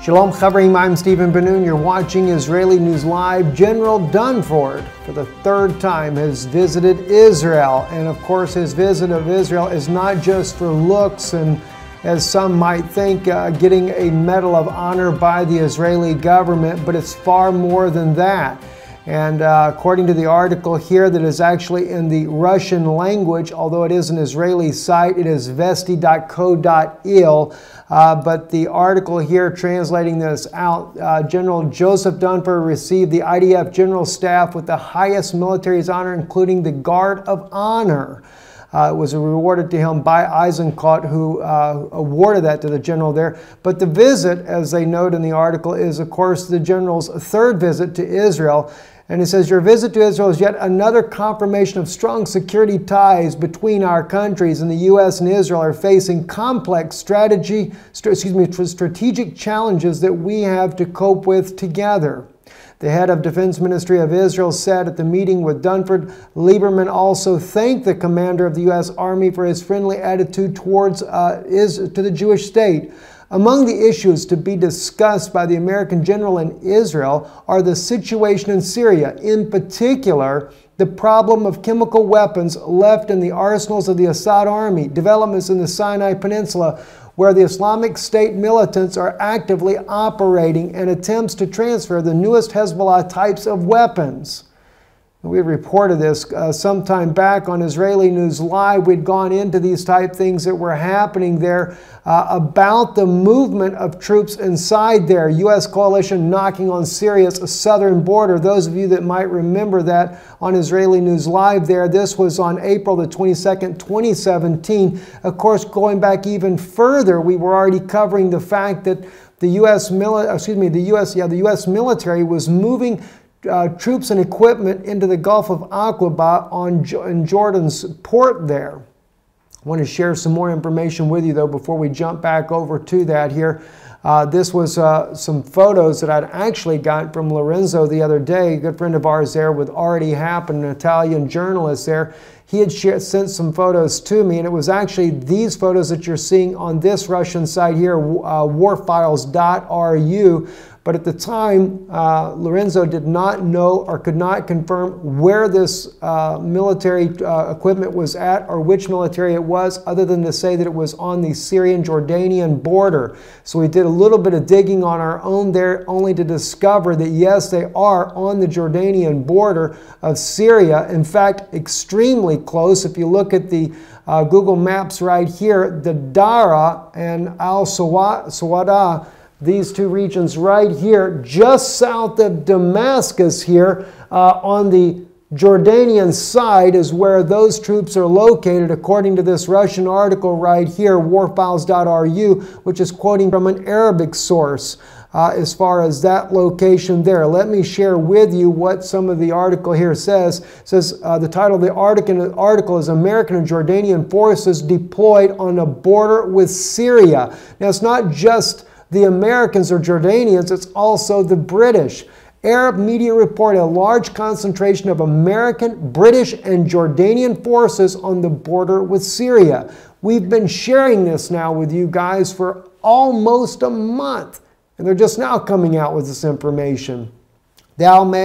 Shalom Chavrim, I'm Stephen Ben-Nun. You're watching Israeli News Live. General Dunford, for the third time, has visited Israel. And of course, his visit of Israel is not just for looks and, as some might think, getting a Medal of Honor by the Israeli government, but it's far more than that. And according to the article here that is actually in the Russian language, although it is an Israeli site, it is vesti.co.il. But the article here translating this out, General Joseph Dunford received the IDF General Staff with the highest military honor, including the Guard of Honor. It was awarded to him by Eisenkot, who awarded that to the general there. But the visit, as they note in the article, is, of course, the general's third visit to Israel. And it says, your visit to Israel is yet another confirmation of strong security ties between our countries, and the U.S. and Israel are facing complex strategic challenges that we have to cope with together. The head of Defense Ministry of Israel said at the meeting with Dunford, Lieberman also thanked the commander of the U.S. Army for his friendly attitude towards to the Jewish state. Among the issues to be discussed by the American general in Israel are the situation in Syria, in particular, the problem of chemical weapons left in the arsenals of the Assad army, developments in the Sinai Peninsula, where the Islamic State militants are actively operating, and attempts to transfer the newest Hezbollah types of weapons. We reported this some time back on Israeli News Live. We'd gone into these type things that were happening there about the movement of troops inside there. U.S. coalition knocking on Syria's southern border. Those of you that might remember that on Israeli News Live there, this was on April the 22nd, 2017. Of course, going back even further, we were already covering the fact that the U.S. military was moving troops and equipment into the Gulf of Aqaba in Jordan's port there. I want to share some more information with you, though, before we jump back over to that here. This was some photos that I'd actually gotten from Lorenzo the other day, a good friend of ours there with Already Happened, an Italian journalist there. He had sent some photos to me, and it was actually these photos that you're seeing on this Russian site here, warfiles.ru. But at the time, Lorenzo did not know or could not confirm where this military equipment was at or which military it was, other than to say that it was on the Syrian-Jordanian border. So we did a little bit of digging on our own there, only to discover that yes, they are on the Jordanian border of Syria. In fact, extremely close. If you look at the Google Maps right here, the Dara and Al-Sawada, these two regions right here, just south of Damascus here, on the Jordanian side is where those troops are located, according to this Russian article right here, warfiles.ru, which is quoting from an Arabic source as far as that location there. Let me share with you what some of the article here says. It says the title of the article is American and Jordanian Forces Deployed on a Border with Syria. Now, it's not just the Americans or Jordanians, it's also the British. Arab media report a large concentration of American, British, and Jordanian forces on the border with Syria. We've been sharing this now with you guys for almost a month, and they're just now coming out with this information. The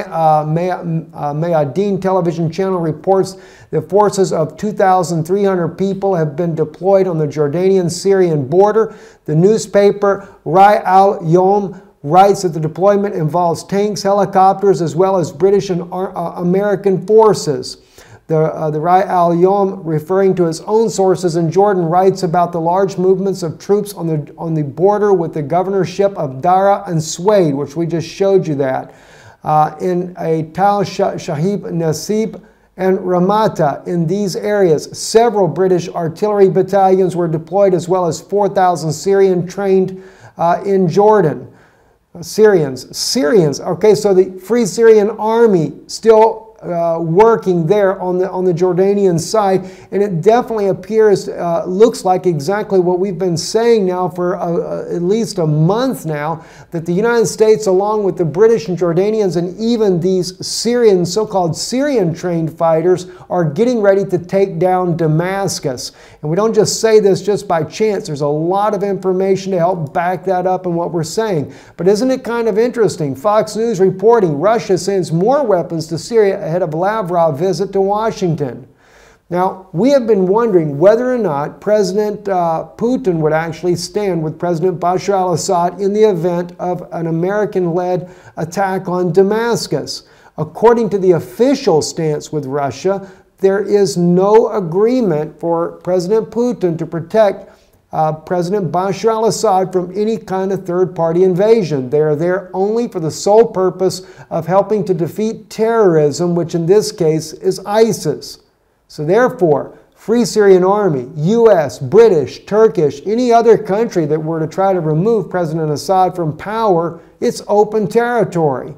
Al-Mayadeen television channel reports that forces of 2,300 people have been deployed on the Jordanian-Syrian border. The newspaper Rai al-Yom writes that the deployment involves tanks, helicopters, as well as British and American forces. The Rai al-Yom, referring to its own sources in Jordan, writes about the large movements of troops on the border with the governorship of Dara and Suwaid, which we just showed you that. In a Tal Shahib, Nasib, and Ramata. In these areas, several British artillery battalions were deployed, as well as 4,000 Syrian trained in Jordan. Syrians. Okay, so the Free Syrian Army still working there on the Jordanian side, and it definitely appears, looks like exactly what we've been saying now for at least a month now, that the United States, along with the British and Jordanians and even these Syrian, so-called Syrian-trained fighters, are getting ready to take down Damascus. And we don't just say this just by chance. There's a lot of information to help back that up in what we're saying. But isn't it kind of interesting? Fox News reporting Russia sends more weapons to Syria ahead of Lavrov visit to Washington. Now, we have been wondering whether or not President Putin would actually stand with President Bashar al-Assad in the event of an American-led attack on Damascus. According to the official stance with Russia, there is no agreement for President Putin to protect President Bashar al-Assad from any kind of third-party invasion. They are there only for the sole purpose of helping to defeat terrorism, which in this case is ISIS. So therefore, Free Syrian Army, U.S., British, Turkish, any other country that were to try to remove President Assad from power, it's open territory.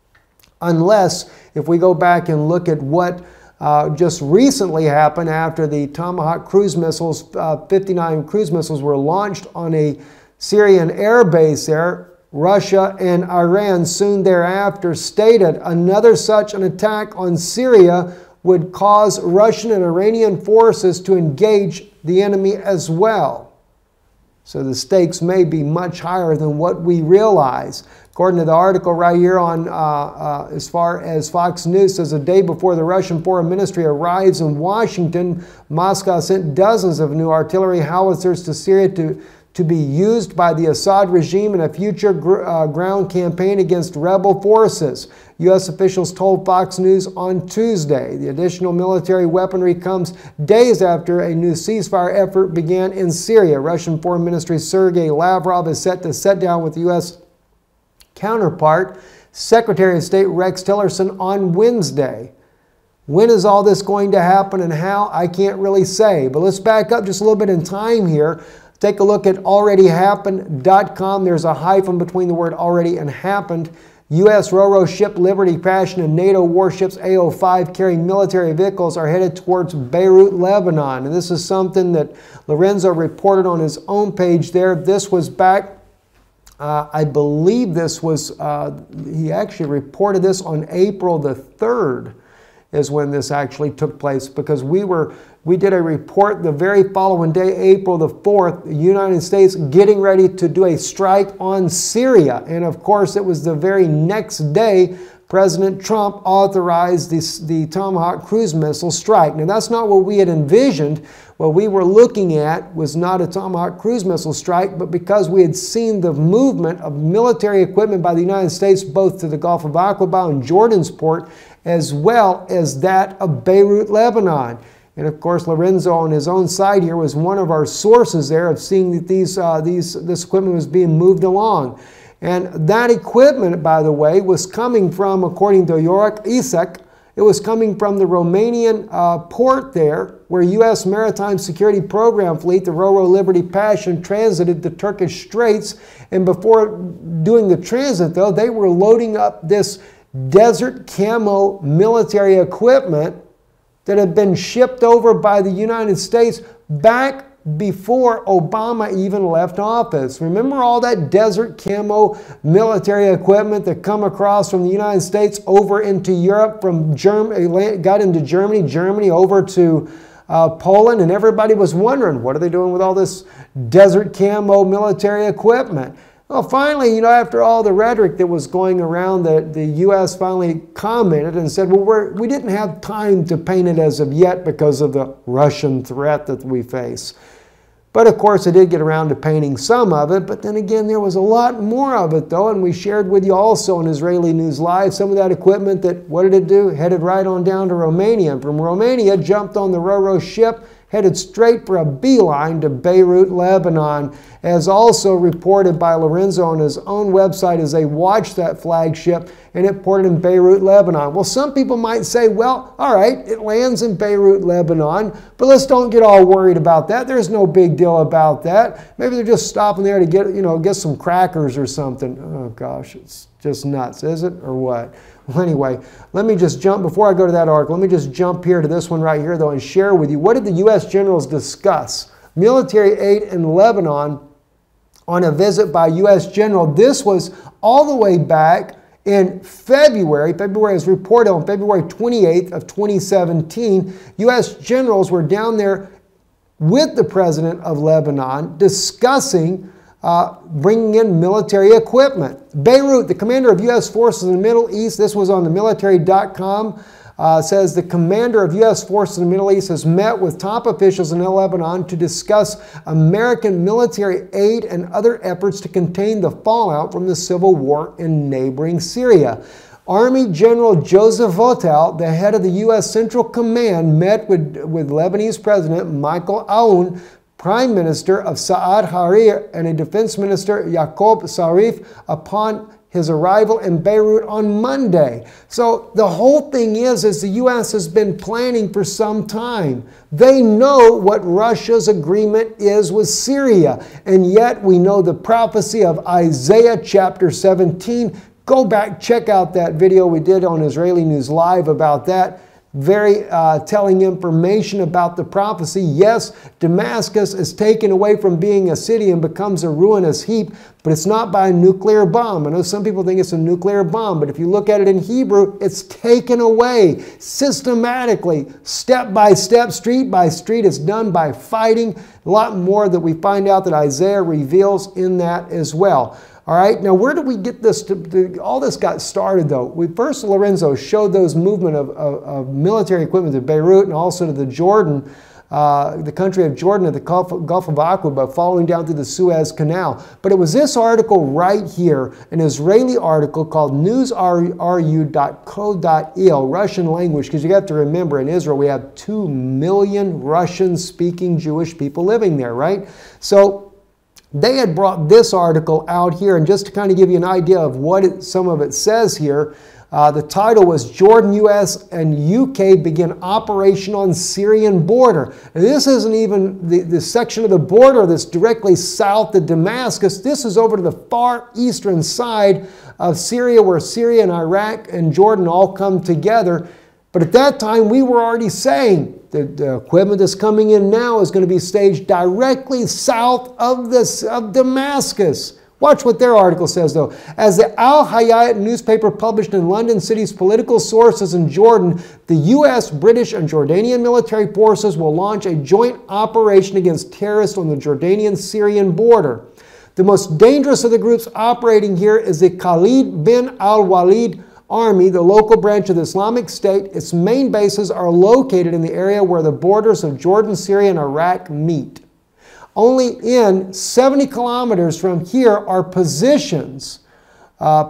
Unless, if we go back and look at what just recently happened after the Tomahawk cruise missiles, 59 cruise missiles were launched on a Syrian air base there, Russia and Iran soon thereafter stated another such an attack on Syria would cause Russian and Iranian forces to engage the enemy as well. So the stakes may be much higher than what we realize. According to the article right here on, as far as Fox News says, a day before the Russian Foreign Ministry arrives in Washington, Moscow sent dozens of new artillery howitzers to Syria to be used by the Assad regime in a future ground campaign against rebel forces. U.S. officials told Fox News on Tuesday. The additional military weaponry comes days after a new ceasefire effort began in Syria. Russian Foreign Ministry Sergei Lavrov is set to sit down with the U.S. counterpart, Secretary of State Rex Tillerson, on Wednesday. When is all this going to happen and how? I can't really say. But let's back up just a little bit in time here. Take a look at alreadyhappened.com. There's a hyphen between the word already and happened. U.S. Ro-Ro ship Liberty Passion and NATO warships AO-5 carrying military vehicles are headed towards Beirut, Lebanon. And this is something that Lorenzo reported on his own page there. This was back, I believe this was, he actually reported this on April the 3rd is when this actually took place, because we did a report the very following day, April the 4th, the United States getting ready to do a strike on Syria. And of course, it was the very next day President Trump authorized the Tomahawk cruise missile strike. Now, that's not what we had envisioned. What we were looking at was not a Tomahawk cruise missile strike, but because we had seen the movement of military equipment by the United States, both to the Gulf of Aqaba and Jordan's port, as well as that of Beirut, Lebanon. And of course, Lorenzo on his own side here was one of our sources there of seeing that this equipment was being moved along. And that equipment, by the way, was coming from, according to Yorak Isek, it was coming from the Romanian port there, where U.S. Maritime Security Program fleet, the Ro-Ro Liberty Passion, transited the Turkish Straits. And before doing the transit, though, they were loading up this desert camo military equipment that had been shipped over by the United States back before Obama even left office. Remember all that desert camo military equipment that come across from the United States over into Europe, from Germany, got into Germany over to Poland, and everybody was wondering, what are they doing with all this desert camo military equipment? Well, finally, after all the rhetoric that was going around, the U.S. finally commented and said, well, we didn't have time to paint it as of yet because of the Russian threat that we face. But of course, I did get around to painting some of it. But then again, there was a lot more of it, though. And we shared with you also on Israeli News Live some of that equipment that, what did it do? Headed right on down to Romania. And from Romania, jumped on the Ro-Ro ship, headed straight for a beeline to Beirut, Lebanon, as also reported by Lorenzo on his own website as they watched that flagship, and it ported in Beirut, Lebanon. Well, some people might say, well, all right, it lands in Beirut, Lebanon, but let's don't get all worried about that. There's no big deal about that. Maybe they're just stopping there to get some crackers or something. Oh gosh, it's just nuts, is it, or what? Well, anyway, let me just jump, before I go to that article, let me just jump here to this one right here, though, and share with you, what did the U.S. generals discuss? Military aid in Lebanon on a visit by U.S. general. This was all the way back in February. February is reported on February 28th of 2017. U.S. generals were down there with the president of Lebanon discussing bringing in military equipment. Beirut, the commander of U.S. forces in the Middle East, this was on the military.com, says the commander of U.S. forces in the Middle East has met with top officials in Lebanon to discuss American military aid and other efforts to contain the fallout from the civil war in neighboring Syria. Army General Joseph Votel, the head of the U.S. Central Command, met with Lebanese President Michael Aoun, Prime Minister of Saad Hariri, and a Defense Minister Yaqob Zarif upon his arrival in Beirut on Monday. So the whole thing is the U.S. has been planning for some time. They know what Russia's agreement is with Syria, and yet we know the prophecy of Isaiah chapter 17. Go back, check out that video we did on Israeli News Live about that. Very telling information about the prophecy. Yes, Damascus is taken away from being a city and becomes a ruinous heap, but it's not by a nuclear bomb. I know some people think it's a nuclear bomb, but if you look at it in Hebrew, it's taken away systematically, step by step, street by street. It's done by fighting. A lot more that we find out that Isaiah reveals in that as well. All right, now where did we get this? All this got started though. First, Lorenzo showed those movement of military equipment to Beirut and also to the Jordan, the country of Jordan at the Gulf of Aqaba, following down through the Suez Canal. But it was this article right here, an Israeli article called newsru.co.il, Russian language, because you have to remember in Israel we have 2 million Russian-speaking Jewish people living there, right? So they had brought this article out here, and just to kind of give you an idea of what some of it says here, the title was Jordan, U.S. and UK Begin Operation on Syrian Border. And this isn't even the section of the border that's directly south of Damascus. This is over to the far eastern side of Syria, where Syria and Iraq and Jordan all come together. But at that time, we were already saying that the equipment that's coming in now is going to be staged directly south of Damascus. Watch what their article says, though. As the Al Hayat newspaper published in London City's political sources in Jordan, the U.S., British, and Jordanian military forces will launch a joint operation against terrorists on the Jordanian-Syrian border. The most dangerous of the groups operating here is the Khalid bin al-Walid Army, the local branch of the Islamic State. Its main bases are located in the area where the borders of Jordan, Syria, and Iraq meet. Only in 70 kilometers from here are positions of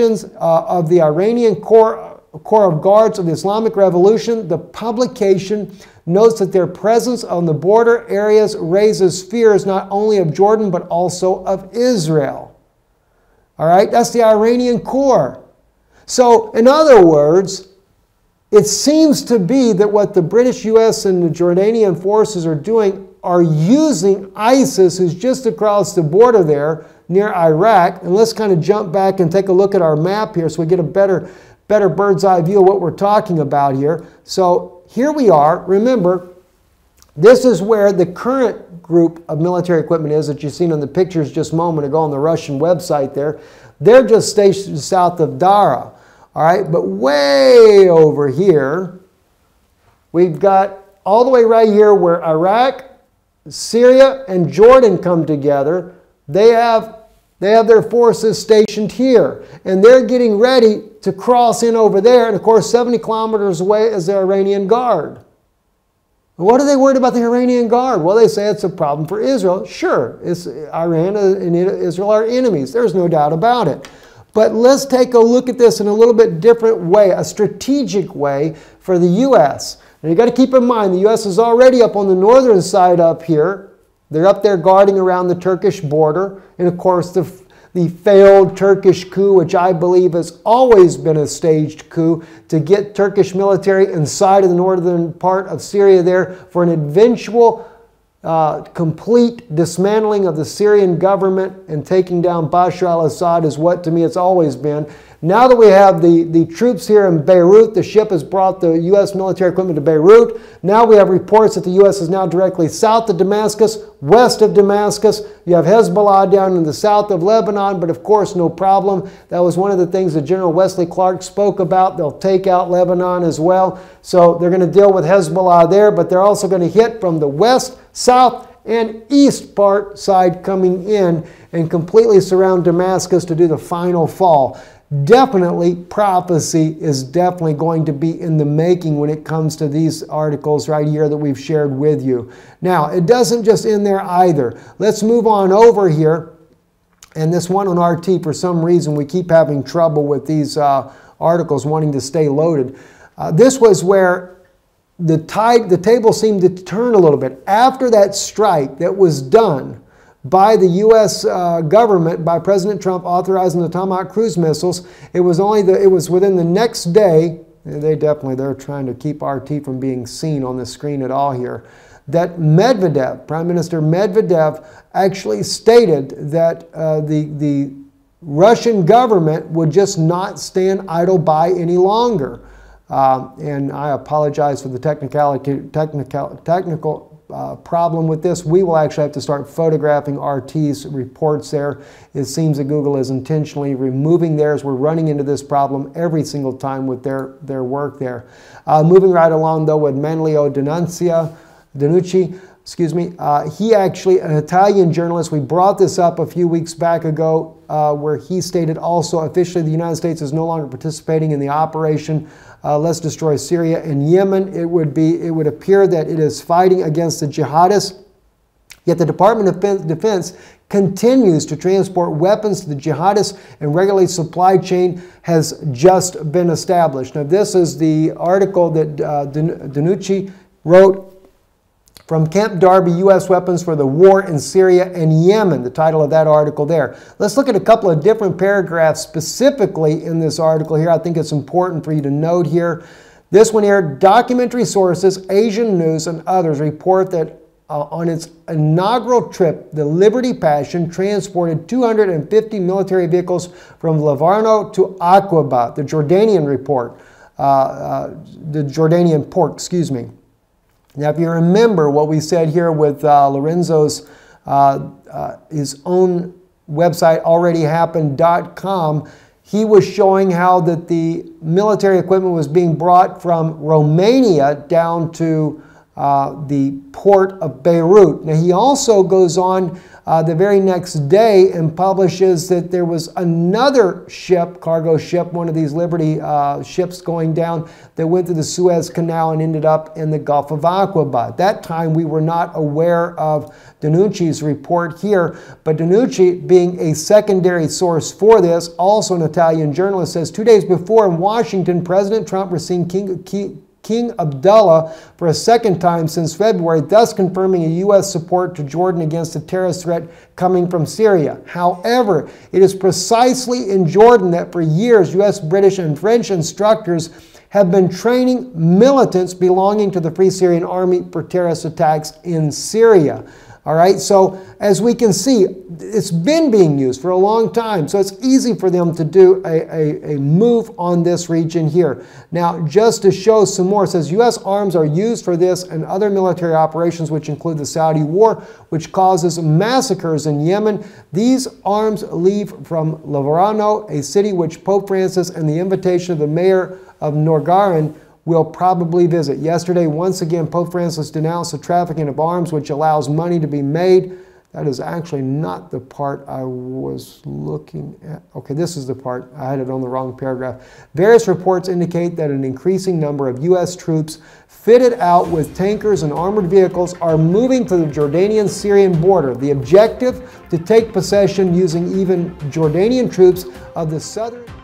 the Iranian Corps of Guards of the Islamic Revolution. The publication notes that their presence on the border areas raises fears not only of Jordan but also of Israel. All right, that's the Iranian Corps. So, in other words, it seems to be that what the British, U.S., and the Jordanian forces are doing are using ISIS, who's just across the border there near Iraq. And let's kind of jump back and take a look at our map here so we get a better bird's eye view of what we're talking about here. So here we are. Remember, this is where the current group of military equipment is that you've seen in the pictures just a moment ago on the Russian website there. They're just stationed south of Dara. All right, but way over here, we've got all the way right here where Iraq, Syria, and Jordan come together. They have their forces stationed here, and they're getting ready to cross in over there. And of course, 70 kilometers away is the Iranian Guard. What are they worried about the Iranian Guard? Well, they say it's a problem for Israel. Sure, Iran and Israel are enemies. There's no doubt about it. But let's take a look at this in a little bit different way, a strategic way for the U.S. Now, you got to keep in mind, the U.S. is already up on the northern side up here. They're up there guarding around the Turkish border. And of course, the failed Turkish coup, which I believe has always been a staged coup to get Turkish military inside of the northern part of Syria there for an eventual complete dismantling of the Syrian government and taking down Bashar al-Assad is what, to me, it's always been. Now that we have the troops here in Beirut, the ship has brought the U.S. military equipment to Beirut. Now we have reports that the U.S. is now directly south of Damascus, west of Damascus. You have Hezbollah down in the south of Lebanon, but of course, no problem. That was one of the things that General Wesley Clark spoke about. They'll take out Lebanon as well. So they're going to deal with Hezbollah there, but they're also going to hit from the west, south, and east side coming in and completely surround Damascus to do the final fall. Definitely, prophecy is definitely going to be in the making when it comes to these articles right here that we've shared with you. Now, it doesn't just end there either. Let's move on over here. And this one on RT, for some reason, we keep having trouble with these articles wanting to stay loaded. This was where the table seemed to turn a little bit. After that strike that was done by the U.S. government, by President Trump authorizing the Tomahawk cruise missiles, it was within the next day. They're trying to keep RT from being seen on the screen at all here, that Medvedev, Prime Minister Medvedev, actually stated that the Russian government would just not stand idle by any longer. And I apologize for the technical problem with this. We will actually have to start photographing RT's reports there. It seems that Google is intentionally removing theirs. We're running into this problem every single time with their work there. Moving right along though with Manlio Danucci, excuse me, he actually, an Italian journalist, we brought this up a few weeks back ago, where he stated also officially the United States is no longer participating in the operation Let's Destroy Syria and Yemen. It would appear that it is fighting against the jihadists, yet the Department of Defense continues to transport weapons to the jihadists, and regulated supply chain has just been established. Now, this is the article that Danucci wrote, From Camp Darby, U.S. Weapons for the War in Syria and Yemen, the title of that article there. Let's look at a couple of different paragraphs specifically in this article here. I think it's important for you to note here. This one here, documentary sources, Asian News and others report that on its inaugural trip, the Liberty Passion transported 250 military vehicles from Livorno to Aqaba, the Jordanian port, excuse me. Now, if you remember what we said here with Lorenzo's his own website, alreadyhappened.com, he was showing how that the military equipment was being brought from Romania down to the port of Beirut. Now, he also goes on the very next day and publishes that there was another ship, cargo ship, one of these Liberty ships going down that went through the Suez Canal and ended up in the Gulf of Aqaba. At that time, we were not aware of Danucci's report here, but Danucci, being a secondary source for this, also an Italian journalist, says 2 days before in Washington, President Trump received King Abdullah for a second time since February, thus confirming a U.S. support to Jordan against the terrorist threat coming from Syria. However, it is precisely in Jordan that for years U.S., British, and French instructors have been training militants belonging to the Free Syrian Army for terrorist attacks in Syria. All right, so as we can see, it's been being used for a long time, so it's easy for them to do a move on this region here. Now, just to show some more, it says U.S. arms are used for this and other military operations, which include the Saudi war, which causes massacres in Yemen. These arms leave from Livorno, a city which Pope Francis and the invitation of the mayor of Norgaran will probably visit. Yesterday, once again, Pope Francis denounced the trafficking of arms, which allows money to be made. That is actually not the part I was looking at. Okay, this is the part. I had it on the wrong paragraph. Various reports indicate that an increasing number of U.S. troops fitted out with tankers and armored vehicles are moving to the Jordanian-Syrian border. The objective, to take possession using even Jordanian troops of the southern...